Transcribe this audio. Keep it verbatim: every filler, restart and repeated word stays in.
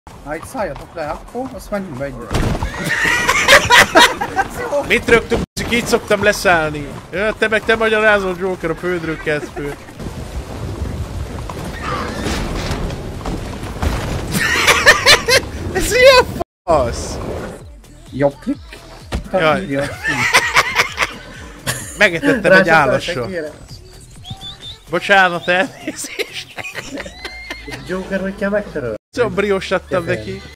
Ha itt szálljatok le, akkor azt menjünk be együtt. Mit rögtünk, így szoktam leszállni. Ja, te meg te magyarázol, Joker, a földről kezd fő. Ez ilyen fasz! Jobb klik? Jaj. Megetettem egy állassal. Bocsánat, elnézést. Joker, hogy kell megtörölni? Szóval brios adtam neki.